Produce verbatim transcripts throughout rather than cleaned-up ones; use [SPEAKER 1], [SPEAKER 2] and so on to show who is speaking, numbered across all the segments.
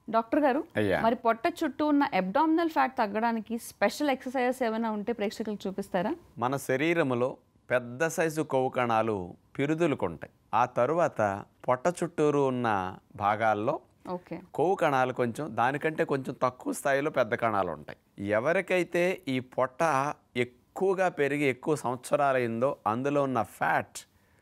[SPEAKER 1] Doctor గారు మరి పొట్ట చుట్టూ ఉన్న అబ్డామినల్ ఫ్యాట్ తగ్గడానికి స్పెషల్ ఎక్సర్సైజెస్ ఏమైనా ఉంటే ప్రేక్షకులకు చూపిస్తారా?
[SPEAKER 2] మన శరీరంలో పెద్ద సైజు కొవ్వు కణాలు పిరుదులుకుంటాయి. ఆ తరువాత పొట్ట చుట్టూరు ఉన్న భాగాల్లో
[SPEAKER 1] ఓకే
[SPEAKER 2] కొవ్వు కణాలు కొంచెం దానికంటే కొంచెం తక్కువ స్థాయిలో పెద్ద కణాలు ఉంటాయి. ఎవరికైతే ఈ పొట్ట ఎక్కువగా పెరిగి ఎక్కువ సంవత్సరాలైందో అందులో ఉన్న ఫ్యాట్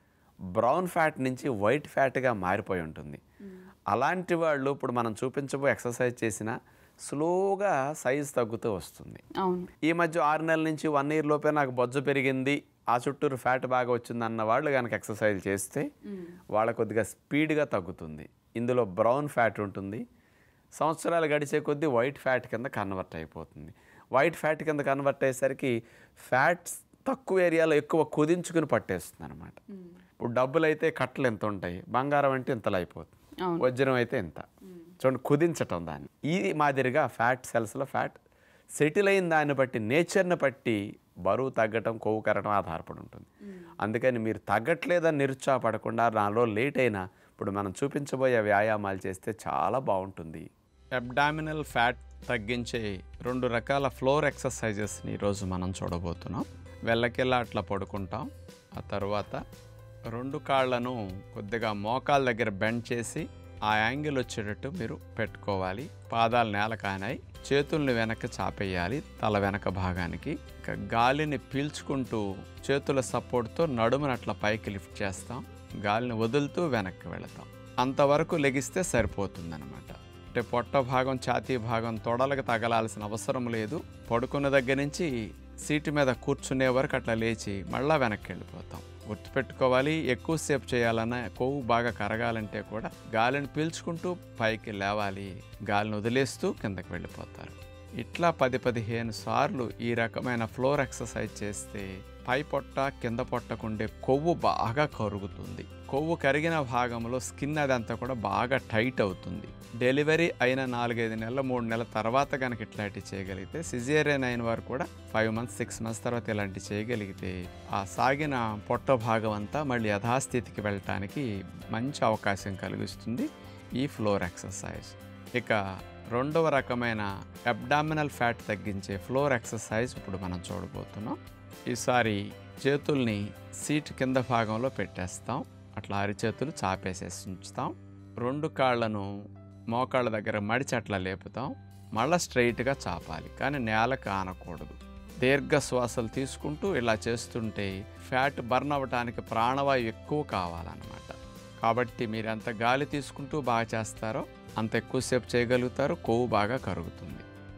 [SPEAKER 2] బ్రౌన్ ఫ్యాట్ నుంచి వైట్ ఫ్యాట్గా మారిపోయి ఉంటుంది. అలాంటి వాళ్ళు ఇప్పుడు మనం చూపించబో ఎక్సర్సైజ్ చేసినా స్లోగా సైజు తగ్గుతూ వస్తుంది. ఈ మధ్య ఆరు నెలల నుంచి వన్ ఇయర్ లోపే నాకు బొజ్జు పెరిగింది, ఆ చుట్టూరు ఫ్యాట్ బాగా వచ్చింది అన్న వాళ్ళు కనుక ఎక్సర్సైజ్ చేస్తే వాళ్ళ కొద్దిగా స్పీడ్గా తగ్గుతుంది. ఇందులో బ్రౌన్ ఫ్యాట్ ఉంటుంది. సంవత్సరాలు గడిచే కొద్దీ వైట్ ఫ్యాట్ కింద కన్వర్ట్ అయిపోతుంది. వైట్ ఫ్యాట్ కింద కన్వర్ట్ అయ్యేసరికి ఫ్యాట్స్ తక్కువ ఏరియాలో ఎక్కువ కుదించుకుని పట్టేస్తుంది అనమాట. ఇప్పుడు డబ్బులు అయితే కట్టలు ఎంత ఉంటాయి, బంగారం అంటే ఇంతలో అయిపోతుంది, వజ్రం అయితే ఇంత. చూడండి, కుదించటం దాన్ని. ఈ మాదిరిగా ఫ్యాట్ సెల్స్లో ఫ్యాట్ సెటిల్ అయిన దాన్ని బట్టి నేచర్ని బట్టి బరువు తగ్గటం కొవ్వు కరగడం ఆధారపడి ఉంటుంది. అందుకని మీరు తగ్గట్లేదని నిరుత్సాహపడకుండా నాలో లేట్ అయినా ఇప్పుడు మనం చూపించబోయే వ్యాయామాలు చేస్తే చాలా బాగుంటుంది. అబ్డామినల్ ఫ్యాట్ తగ్గించే రెండు రకాల ఫ్లోర్ ఎక్సర్సైజెస్ని ఈరోజు మనం చూడబోతున్నాం. వెళ్ళకెళ్ళా అట్లా పడుకుంటాం. ఆ తర్వాత రెండు కాళ్ళను కొద్దిగా మోకాళ్ళ దగ్గర బెండ్ చేసి ఆ యాంగిల్ వచ్చేటట్టు మీరు పెట్టుకోవాలి. పాదాలు నేల కానాయి, చేతుల్ని వెనక్కి చాపేయాలి తల వెనక భాగానికి. ఇక గాలిని పీల్చుకుంటూ చేతుల సపోర్ట్తో నడుమును అట్లా పైకి లిఫ్ట్ చేస్తాం, గాలిని వదులుతూ వెనక్కి వెళతాం. అంతవరకు లెగిస్తే సరిపోతుందన్నమాట. అంటే పొట్ట భాగం ఛాతీ భాగం తొడలకు తగలాల్సిన అవసరం లేదు. పడుకున్న దగ్గర నుంచి సీటు మీద కూర్చునే వరకు అట్లా లేచి మళ్ళీ వెనక్కి వెళ్ళిపోతాం. గుర్తుపెట్టుకోవాలి, ఎక్కువసేపు చేయాలన్నా కొవ్వు బాగా కరగాలంటే కూడా గాలిని పీల్చుకుంటూ పైకి లేవాలి, గాలిని వదిలేస్తూ కిందకి వెళ్ళిపోతారు. ఇట్లా పది పదిహేను సార్లు ఈ రకమైన ఫ్లోర్ ఎక్సర్సైజ్ చేస్తే పై పొట్ట కింద పొట్టకుండే కొవ్వు బాగా కరుగుతుంది. కొవ్వు కరిగిన భాగంలో స్కిన్ అదంతా కూడా బాగా టైట్ అవుతుంది. డెలివరీ అయిన నాలుగైదు నెలల మూడు నెలల తర్వాత కనుక ఇట్లాంటివి చేయగలిగితే, సిజేరియన్ అయిన వారు కూడా ఫైవ్ మంత్స్ సిక్స్ మంత్స్ తర్వాత ఇలాంటివి చేయగలిగితే ఆ సాగిన పొట్ట భాగం అంతా మళ్ళీ యథాస్థితికి వెళ్ళటానికి మంచి అవకాశం కలిగిస్తుంది ఈ ఫ్లోర్ ఎక్సర్సైజ్. ఇక రెండవ రకమైన అబ్డామినల్ ఫ్యాట్ తగ్గించే ఫ్లోర్ ఎక్సర్సైజ్ ఇప్పుడు మనం చూడబోతున్నాం. ఈసారి చేతుల్ని సీట్ కింద భాగంలో పెట్టేస్తాం, అట్లా అరిచేతులు చాపేసేసి ఉంచుతాం. రెండు కాళ్ళను మోకాళ్ళ దగ్గర మడిచి అట్లా లేపుతాం, మళ్ళీ స్ట్రైట్గా చాపాలి, కానీ నేలకు ఆనకూడదు. దీర్ఘ శ్వాసలు తీసుకుంటూ ఇలా చేస్తుంటే ఫ్యాట్ బర్న్ అవ్వటానికి ప్రాణవాయువు ఎక్కువ కావాలన్నమాట. కాబట్టి మీరు ఎంత గాలి తీసుకుంటూ బాగా చేస్తారో అంత ఎక్కువసేపు చేయగలుగుతారు, కొవ్వు బాగా కరుగుతుంది.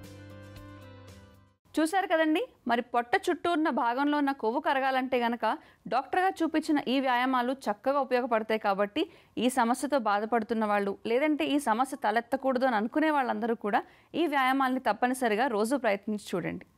[SPEAKER 1] చూశారు కదండి, మరి పొట్ట చుట్టూ ఉన్న భాగంలో ఉన్న కొవ్వు కరగాలంటే గనక డాక్టర్గా చూపించిన ఈ వ్యాయామాలు చక్కగా ఉపయోగపడతాయి. కాబట్టి ఈ సమస్యతో బాధపడుతున్న వాళ్ళు, లేదంటే ఈ సమస్య తలెత్తకూడదు అని అనుకునే వాళ్ళందరూ కూడా ఈ వ్యాయామాల్ని తప్పనిసరిగా రోజు ప్రయత్నించి చూడండి.